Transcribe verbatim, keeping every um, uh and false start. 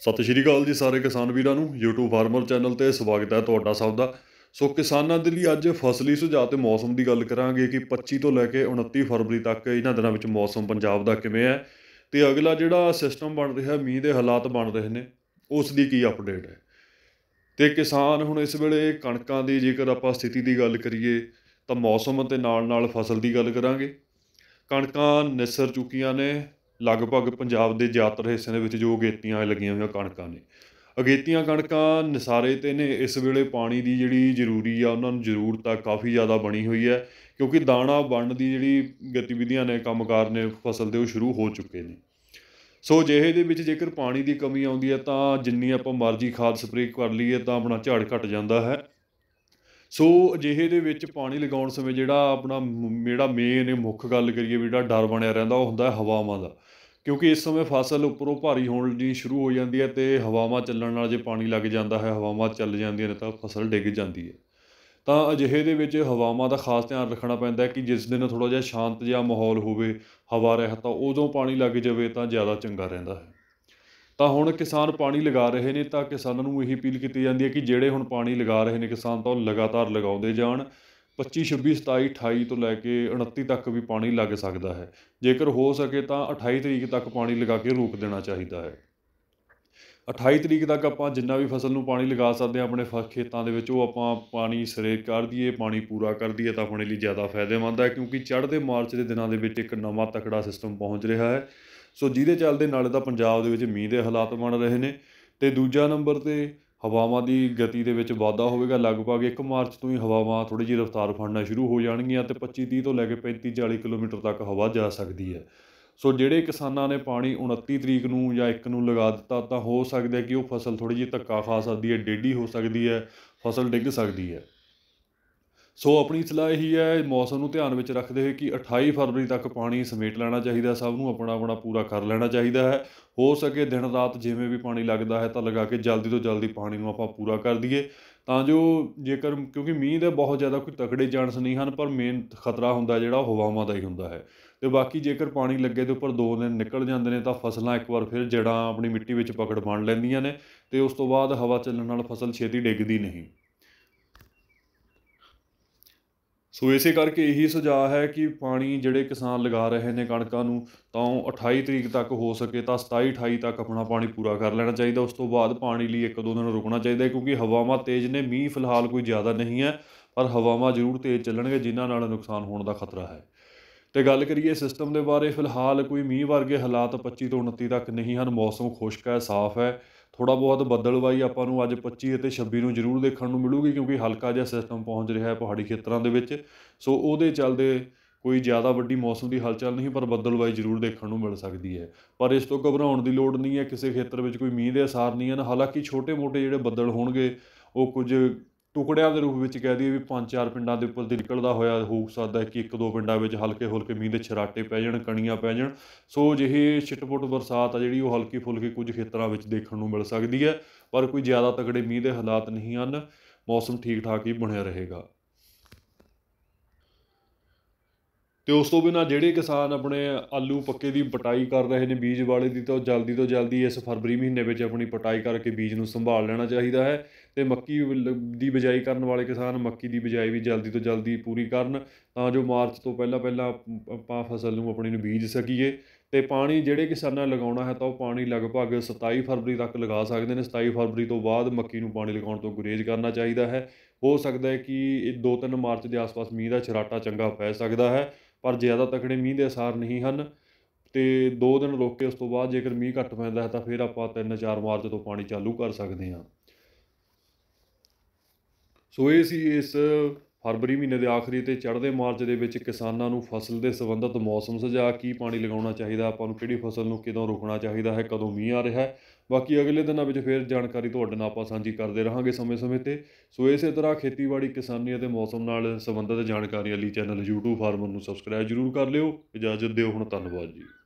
ਸਤਿ ਸ਼੍ਰੀ ਅਕਾਲ ਜੀ ਸਾਰੇ ਕਿਸਾਨ ਵੀਰਾਂ ਨੂੰ YouTube ਫਾਰਮਰ ਚੈਨਲ ਤੇ ਸਵਾਗਤ ਹੈ ਤੁਹਾਡਾ ਸਭ ਦਾ। ਸੋ ਕਿਸਾਨਾਂ ਦੇ ਲਈ ਅੱਜ ਫਸਲੀ ਸੁਝਾਅ ਤੇ ਮੌਸਮ ਦੀ ਗੱਲ ਕਰਾਂਗੇ ਕਿ ਪੱਚੀ ਤੋਂ ਲੈ ਕੇ ਉਨੱਤੀ ਫਰਵਰੀ ਤੱਕ ਇਹਨਾਂ ਦਿਨਾਂ ਵਿੱਚ ਮੌਸਮ ਪੰਜਾਬ ਦਾ ਕਿਵੇਂ ਹੈ ਤੇ ਅਗਲਾ ਜਿਹੜਾ ਸਿਸਟਮ ਬਣ ਰਿਹਾ, ਮੀਂਹ ਦੇ ਹਾਲਾਤ ਬਣ ਰਹੇ ਨੇ, ਉਸ ਦੀ ਕੀ ਅਪਡੇਟ ਹੈ। ਤੇ ਕਿਸਾਨ ਹੁਣ ਇਸ ਵੇਲੇ ਕਣਕਾਂ ਦੀ ਜੇਕਰ ਆਪਾਂ ਸਥਿਤੀ ਦੀ ਗੱਲ ਕਰੀਏ ਤਾਂ ਮੌਸਮ ਤੇ ਨਾਲ ਨਾਲ ਫਸਲ ਦੀ ਗੱਲ ਕਰਾਂਗੇ। ਕਣਕਾਂ ਨਿਸਰ ਚੁੱਕੀਆਂ ਨੇ ਲਗਭਗ ਪੰਜਾਬ ਦੇ ਜ਼ਿਆਦਾਤਰ ਹਿੱਸਿਆਂ ਦੇ ਵਿੱਚ ਜੋ ਅਗੇਤੀਆਂ ਲੱਗੀਆਂ ਹੋਈਆਂ ਕਣਕਾਂ ਨੇ। ਅਗੇਤੀਆਂ ਕਣਕਾਂ ਨਿਸਾਰੇ 'ਤੇ ਨੇ। ਇਸ ਵੇਲੇ ਪਾਣੀ ਦੀ ਜਿਹੜੀ ਜ਼ਰੂਰੀ ਆ ਉਹਨਾਂ ਨੂੰ ਜ਼ਰੂਰਤ ਆ ਕਾਫੀ ਜ਼ਿਆਦਾ ਬਣੀ ਹੋਈ ਹੈ, ਕਿਉਂਕਿ ਦਾਣਾ ਬਣਨ ਦੀ ਜਿਹੜੀ ਗਤੀਵਿਧੀਆਂ ਨੇ, ਕੰਮਕਾਰ ਨੇ ਫਸਲ ਦੇ, ਉਹ ਸ਼ੁਰੂ ਹੋ ਚੁੱਕੇ ਨੇ। ਸੋ ਅਜਿਹੇ ਦੇ ਵਿੱਚ ਜੇਕਰ ਪਾਣੀ ਦੀ ਕਮੀ ਆਉਂਦੀ ਹੈ ਤਾਂ ਜਿੰਨੀ ਆਪਾਂ ਮਰਜ਼ੀ ਖਾਦ ਸਪਰੇਅ ਕਰ ਲਈਏ ਤਾਂ ਆਪਣਾ ਝਾੜ ਘੱਟ ਜਾਂਦਾ ਹੈ। ਸੋ ਅਜਿਹੇ ਦੇ ਵਿੱਚ ਪਾਣੀ ਲਗਾਉਣ ਸਮੇਂ ਜਿਹੜਾ ਆਪਣਾ ਮ- ਜਿਹੜਾ ਮੇਨ ਮੁੱਖ ਗੱਲ ਕਰੀਏ ਵੀ ਜਿਹੜਾ ਡਰ ਬਣਿਆ ਰਹਿੰਦਾ ਉਹ ਹੁੰਦਾ ਹੈ ਹਵਾਵਾਂ ਦਾ, ਕਿਉਂਕਿ ਇਸ ਸਮੇਂ ਫਸਲ ਉੱਪਰੋਂ ਭਾਰੀ ਹੋਣ ਦੀ ਸ਼ੁਰੂ ਹੋ ਜਾਂਦੀ ਹੈ ਅਤੇ ਹਵਾਵਾਂ ਚੱਲਣ ਨਾਲ ਜੇ ਪਾਣੀ ਲੱਗ ਜਾਂਦਾ ਹੈ, ਹਵਾਵਾਂ ਚੱਲ ਜਾਂਦੀਆਂ ਨੇ ਤਾਂ ਫਸਲ ਡਿੱਗ ਜਾਂਦੀ ਹੈ। ਤਾਂ ਅਜਿਹੇ ਦੇ ਵਿੱਚ ਹਵਾਵਾਂ ਦਾ ਖਾਸ ਧਿਆਨ ਰੱਖਣਾ ਪੈਂਦਾ ਹੈ ਕਿ ਜਿਸ ਦਿਨ ਥੋੜ੍ਹਾ ਜਿਹਾ ਸ਼ਾਂਤ ਜਿਹਾ ਮਾਹੌਲ ਹੋਵੇ, ਹਵਾ ਰਹਿਤ, ਤਾਂ ਉਦੋਂ ਪਾਣੀ ਲੱਗ ਜਾਵੇ ਤਾਂ ਜ਼ਿਆਦਾ ਚੰਗਾ ਰਹਿੰਦਾ ਹੈ। ਤਾਂ ਹੁਣ ਕਿਸਾਨ ਪਾਣੀ ਲਗਾ ਰਹੇ ਨੇ ਤਾਂ ਕਿਸਾਨਾਂ ਨੂੰ ਇਹੀ ਅਪੀਲ ਕੀਤੀ ਜਾਂਦੀ ਹੈ ਕਿ ਜਿਹੜੇ ਹੁਣ ਪਾਣੀ ਲਗਾ ਰਹੇ ਨੇ ਕਿਸਾਨ ਤਾਂ ਉਹ ਲਗਾਤਾਰ ਲਗਾਉਂਦੇ ਜਾਣ। ਪੱਚੀ ਛੱਬੀ ਸਤਾਈ ਅਠਾਈ ਤੋਂ ਲੈ ਕੇ ਉਨੱਤੀ ਤੱਕ ਵੀ ਪਾਣੀ ਲੱਗ ਸਕਦਾ ਹੈ। ਜੇਕਰ ਹੋ ਸਕੇ ਤਾਂ ਅਠਾਈ ਤਰੀਕ ਤੱਕ ਪਾਣੀ ਲਗਾ ਕੇ ਰੋਕ ਦੇਣਾ ਚਾਹੀਦਾ ਹੈ। ਅਠਾਈ ਤਰੀਕ ਤੱਕ ਆਪਾਂ ਜਿੰਨਾ ਵੀ ਫਸਲ ਨੂੰ ਪਾਣੀ ਲਗਾ ਸਕਦੇ ਹਾਂ ਆਪਣੇ ਫ ਖੇਤਾਂ ਦੇ ਵਿੱਚ, ਉਹ ਆਪਾਂ ਪਾਣੀ ਸਿਰੇ ਕਰ ਦਈਏ, ਪਾਣੀ ਪੂਰਾ ਕਰ ਦਈਏ ਤਾਂ ਆਪਣੇ ਲਈ ਜ਼ਿਆਦਾ ਫਾਇਦੇਮੰਦ ਹੈ, ਕਿਉਂਕਿ ਚੜ੍ਹਦੇ ਮਾਰਚ ਦੇ ਦਿਨਾਂ ਦੇ ਵਿੱਚ ਇੱਕ ਨਵਾਂ ਤਕੜਾ ਸਿਸਟਮ ਪਹੁੰਚ ਰਿਹਾ ਹੈ। ਸੋ ਜਿਹਦੇ ਚੱਲਦੇ ਨਾਲੇ ਤਾਂ ਪੰਜਾਬ ਦੇ ਵਿੱਚ ਮੀਂਹ ਦੇ ਹਾਲਾਤ ਬਣ ਰਹੇ ਨੇ ਅਤੇ ਦੂਜਾ ਨੰਬਰ 'ਤੇ ਹਵਾਵਾਂ ਦੀ ਗਤੀ ਦੇ ਵਿੱਚ ਵਾਧਾ ਹੋਵੇਗਾ। ਲਗਭਗ ਇੱਕ ਮਾਰਚ ਤੋਂ ਹੀ ਹਵਾਵਾਂ ਥੋੜ੍ਹੀ ਜਿਹੀ ਰਫ਼ਤਾਰ ਫੜਨਾ ਸ਼ੁਰੂ ਹੋ ਜਾਣਗੀਆਂ ਅਤੇ ਪੱਚੀ ਤੀਹ ਤੋਂ ਲੈ ਕੇ ਪੈਂਤੀ ਚਾਲੀ ਕਿਲੋਮੀਟਰ ਤੱਕ ਹਵਾ ਜਾ ਸਕਦੀ ਹੈ। ਸੋ ਜਿਹੜੇ ਕਿਸਾਨਾਂ ਨੇ ਪਾਣੀ ਉਨੱਤੀ ਤਰੀਕ ਨੂੰ ਜਾਂ ਇੱਕ ਨੂੰ ਲਗਾ ਦਿੱਤਾ ਤਾਂ ਹੋ ਸਕਦਾ ਕਿ ਉਹ ਫਸਲ ਥੋੜ੍ਹੀ ਜਿਹੀ ਧੱਕਾ ਖਾ ਸਕਦੀ ਹੈ, ਡੇਢੀ ਹੋ ਸਕਦੀ ਹੈ, ਫਸਲ ਡਿੱਗ ਸਕਦੀ ਹੈ। ਸੋ ਆਪਣੀ ਸਲਾਹ ਇਹੀ ਹੈ ਮੌਸਮ ਨੂੰ ਧਿਆਨ ਵਿੱਚ ਰੱਖਦੇ ਹੋਏ ਕਿ ਅਠਾਈ ਫਰਵਰੀ ਤੱਕ ਪਾਣੀ ਸਮੇਟ ਲੈਣਾ ਚਾਹੀਦਾ, ਸਭ ਨੂੰ ਆਪਣਾ ਆਪਣਾ ਪੂਰਾ ਕਰ ਲੈਣਾ ਚਾਹੀਦਾ ਹੈ। ਹੋ ਸਕੇ ਦਿਨ ਰਾਤ ਜਿਵੇਂ ਵੀ ਪਾਣੀ ਲੱਗਦਾ ਹੈ ਤਾਂ ਲਗਾ ਕੇ ਜਲਦੀ ਤੋਂ ਜਲਦੀ ਪਾਣੀ ਨੂੰ ਆਪਾਂ ਪੂਰਾ ਕਰ ਦਈਏ, ਤਾਂ ਜੋ ਜੇਕਰ, ਕਿਉਂਕਿ ਮੀਂਹ ਦੇ ਬਹੁਤ ਜ਼ਿਆਦਾ ਕੋਈ ਤਕੜੇ ਚਾਂਸ ਨਹੀਂ ਹਨ, ਪਰ ਮੇਨ ਖਤਰਾ ਹੁੰਦਾ ਜਿਹੜਾ ਉਹ ਹਵਾਵਾਂ ਦਾ ਹੀ ਹੁੰਦਾ ਹੈ। ਅਤੇ ਬਾਕੀ ਜੇਕਰ ਪਾਣੀ ਲੱਗੇ ਦੇ ਉੱਪਰ ਦੋ ਦਿਨ ਨਿਕਲ ਜਾਂਦੇ ਨੇ ਤਾਂ ਫਸਲਾਂ ਇੱਕ ਵਾਰ ਫਿਰ ਜੜ੍ਹਾਂ ਆਪਣੀ ਮਿੱਟੀ ਵਿੱਚ ਪਕੜ ਬਣ ਲੈਂਦੀਆਂ ਨੇ ਅਤੇ ਉਸ ਤੋਂ ਬਾਅਦ ਹਵਾ ਚੱਲਣ ਨਾਲ ਫਸਲ ਛੇਤੀ ਡਿੱਗਦੀ ਨਹੀਂ। ਸੋ ਇਸੇ ਕਰਕੇ ਇਹੀ ਸੁਝਾਅ ਹੈ ਕਿ ਪਾਣੀ ਜਿਹੜੇ ਕਿਸਾਨ ਲਗਾ ਰਹੇ ਨੇ ਕਣਕਾਂ ਨੂੰ ਤਾਂ ਉਹ ਅਠਾਈ ਤਰੀਕ ਤੱਕ ਹੋ ਸਕੇ ਤਾਂ ਸਤਾਈ ਅਠਾਈ ਤੱਕ ਆਪਣਾ ਪਾਣੀ ਪੂਰਾ ਕਰ ਲੈਣਾ ਚਾਹੀਦਾ। ਉਸ ਤੋਂ ਬਾਅਦ ਪਾਣੀ ਲਈ ਇੱਕ ਦੋ ਦਿਨ ਰੁਕਣਾ ਚਾਹੀਦਾ, ਕਿਉਂਕਿ ਹਵਾਵਾਂ ਤੇਜ਼ ਨੇ। ਮੀਂਹ ਫਿਲਹਾਲ ਕੋਈ ਜ਼ਿਆਦਾ ਨਹੀਂ ਹੈ, ਪਰ ਹਵਾਵਾਂ ਜ਼ਰੂਰ ਤੇਜ਼ ਚੱਲਣਗੇ ਜਿਨ੍ਹਾਂ ਨਾਲ ਨੁਕਸਾਨ ਹੋਣ ਦਾ ਖਤਰਾ ਹੈ। ਅਤੇ ਗੱਲ ਕਰੀਏ ਸਿਸਟਮ ਦੇ ਬਾਰੇ, ਫਿਲਹਾਲ ਕੋਈ ਮੀਂਹ ਵਰਗੇ ਹਾਲਾਤ ਪੱਚੀ ਤੋਂ ਉਨੱਤੀ ਤੱਕ ਨਹੀਂ ਹਨ। ਮੌਸਮ ਖੁਸ਼ਕ ਹੈ, ਸਾਫ਼ ਹੈ। ਥੋੜ੍ਹਾ ਬਹੁਤ ਬੱਦਲਵਾਈ ਆਪਾਂ ਨੂੰ ਅੱਜ ਪੱਚੀ ਅਤੇ ਛੱਬੀ ਨੂੰ ਜ਼ਰੂਰ ਦੇਖਣ ਨੂੰ ਮਿਲੂਗੀ, ਕਿਉਂਕਿ ਹਲਕਾ ਜਿਹਾ ਸਿਸਟਮ ਪਹੁੰਚ ਰਿਹਾ ਹੈ ਪਹਾੜੀ ਖੇਤਰਾਂ ਦੇ ਵਿੱਚ। ਸੋ ਉਹਦੇ ਚੱਲਦੇ ਕੋਈ ਜ਼ਿਆਦਾ ਵੱਡੀ ਮੌਸਮ ਦੀ ਹਲਚਲ ਨਹੀਂ, ਪਰ ਬੱਦਲਵਾਈ ਜ਼ਰੂਰ ਦੇਖਣ ਨੂੰ ਮਿਲ ਸਕਦੀ ਹੈ। ਪਰ ਇਸ ਤੋਂ ਘਬਰਾਉਣ ਦੀ ਲੋੜ ਨਹੀਂ ਹੈ, ਕਿਸੇ ਖੇਤਰ ਵਿੱਚ ਕੋਈ ਮੀਂਹ ਦੇ ਅਸਾਰ ਨਹੀਂ ਹਨ। ਹਾਲਾਂਕਿ ਛੋਟੇ ਮੋਟੇ ਜਿਹੜੇ ਬੱਦਲ ਹੋਣਗੇ ਉਹ ਕੁਝ ਟੁਕੜਿਆਂ ਦੇ ਰੂਪ ਵਿੱਚ ਕਹਿ ਦਈਏ ਵੀ ਪੰਜ ਚਾਰ ਪਿੰਡਾਂ ਦੇ ਉੱਪਰ ਦੀ ਨਿਕਲਦਾ ਹੋਇਆ ਹੋ ਸਕਦਾ ਕਿ ਇੱਕ ਦੋ ਪਿੰਡਾਂ ਵਿੱਚ ਹਲਕੇ ਫੁਲਕੇ ਮੀਂਹ ਦੇ ਛਰਾਟੇ ਪੈ ਜਾਣ, ਕਣੀਆਂ ਪੈ ਜਾਣ। ਸੋ ਜਿਹੀ ਛਿਟਪੁੱਟ ਬਰਸਾਤ ਆ ਜਿਹੜੀ ਉਹ ਹਲਕੀ ਫੁਲਕੀ ਕੁਝ ਖੇਤਰਾਂ ਵਿੱਚ ਦੇਖਣ ਨੂੰ ਮਿਲ ਸਕਦੀ ਹੈ, ਪਰ ਕੋਈ ਜ਼ਿਆਦਾ ਤਕੜੇ ਮੀਂਹ ਦੇ ਹਾਲਾਤ ਨਹੀਂ ਹਨ। ਮੌਸਮ ਠੀਕ ਠਾਕ ਹੀ ਬਣਿਆ ਰਹੇਗਾ। ਅਤੇ ਉਸ ਤੋਂ ਬਿਨਾਂ ਜਿਹੜੇ ਕਿਸਾਨ ਆਪਣੇ ਆਲੂ ਪੱਕੇ ਦੀ ਪਟਾਈ ਕਰ ਰਹੇ ਨੇ ਬੀਜ ਵਾਲੇ ਦੀ, ਤਾਂ ਉਹ ਜਲਦੀ ਤੋਂ ਜਲਦੀ ਇਸ ਫਰਵਰੀ ਮਹੀਨੇ ਵਿੱਚ ਆਪਣੀ ਪਟਾਈ ਕਰਕੇ ਬੀਜ ਨੂੰ ਸੰਭਾਲ ਲੈਣਾ ਚਾਹੀਦਾ ਹੈ। ਅਤੇ ਮੱਕੀ ਲ- ਦੀ ਬਿਜਾਈ ਕਰਨ ਵਾਲੇ ਕਿਸਾਨ ਮੱਕੀ ਦੀ ਬਿਜਾਈ ਵੀ ਜਲਦੀ ਤੋਂ ਜਲਦੀ ਪੂਰੀ ਕਰਨ, ਤਾਂ ਜੋ ਮਾਰਚ ਤੋਂ ਪਹਿਲਾਂ ਪਹਿਲਾਂ ਆਪਾਂ ਫਸਲ ਨੂੰ ਆਪਣੀ ਨੂੰ ਬੀਜ ਸਕੀਏ। ਅਤੇ ਪਾਣੀ ਜਿਹੜੇ ਕਿਸਾਨਾਂ ਨੇ ਲਗਾਉਣਾ ਹੈ ਤਾਂ ਉਹ ਪਾਣੀ ਲਗਭਗ ਸਤਾਈ ਫਰਵਰੀ ਤੱਕ ਲਗਾ ਸਕਦੇ ਨੇ। ਸਤਾਈ ਫਰਵਰੀ ਤੋਂ ਬਾਅਦ ਮੱਕੀ ਨੂੰ ਪਾਣੀ ਲਗਾਉਣ ਤੋਂ ਗੁਰੇਜ਼ ਕਰਨਾ ਚਾਹੀਦਾ ਹੈ। ਹੋ ਸਕਦਾ ਹੈ ਕਿ ਇਹ ਦੋ ਤਿੰਨ ਮਾਰਚ ਦੇ ਆਸ-ਪਾਸ ਮੀਂਹ ਦਾ ਛਰਾਟਾ ਚੰਗਾ ਪੈ ਸਕਦਾ ਹੈ, ਪਰ ਜ਼ਿਆਦਾ ਤਕੜੇ ਮੀਂਹ ਦੇ ਅਸਾਰ ਨਹੀਂ ਹਨ। ਅਤੇ ਦੋ ਦਿਨ ਰੁਕ ਕੇ ਉਸ ਤੋਂ ਬਾਅਦ ਜੇਕਰ ਮੀਂਹ ਘੱਟ ਪੈਂਦਾ ਹੈ ਤਾਂ ਫਿਰ ਆਪਾਂ ਤਿੰਨ ਚਾਰ ਮਾਰਚ ਤੋਂ ਪਾਣੀ ਚਾਲੂ ਕਰ ਸਕਦੇ ਹਾਂ। ਸੋ ਇਹ ਸੀ ਇਸ ਫਰਵਰੀ ਮਹੀਨੇ ਦੇ ਆਖਰੀ ਅਤੇ ਚੜ੍ਹਦੇ ਮਾਰਚ ਦੇ ਵਿੱਚ ਕਿਸਾਨਾਂ ਨੂੰ ਫਸਲ ਦੇ ਸੰਬੰਧਿਤ ਮੌਸਮ ਸੁਝਾਅ, ਕੀ ਪਾਣੀ ਲਗਾਉਣਾ ਚਾਹੀਦਾ ਆਪਾਂ ਨੂੰ, ਕਿਹੜੀ ਫਸਲ ਨੂੰ ਕਦੋਂ ਰੁਕਣਾ ਚਾਹੀਦਾ ਹੈ, ਕਦੋਂ ਮੀਂਹ ਆ ਰਿਹਾ ਹੈ। ਬਾਕੀ ਅਗਲੇ ਦਿਨਾਂ ਵਿੱਚ ਫਿਰ ਜਾਣਕਾਰੀ ਤੁਹਾਡੇ ਨਾਲ ਆਪਾਂ ਸਾਂਝੀ ਕਰਦੇ ਰਹਾਂਗੇ ਸਮੇਂ ਸਮੇਂ 'ਤੇ। ਸੋ ਇਸੇ ਤਰ੍ਹਾਂ ਖੇਤੀਬਾੜੀ, ਕਿਸਾਨੀ ਅਤੇ ਮੌਸਮ ਨਾਲ ਸੰਬੰਧਿਤ ਜਾਣਕਾਰੀਆਂ ਲਈ ਚੈਨਲ YouTube ਫਾਰਮਰ ਨੂੰ ਸਬਸਕ੍ਰਾਈਬ ਜ਼ਰੂਰ ਕਰ ਲਿਓ। ਇਜਾਜ਼ਤ ਦਿਓ ਹੁਣ, ਧੰਨਵਾਦ ਜੀ।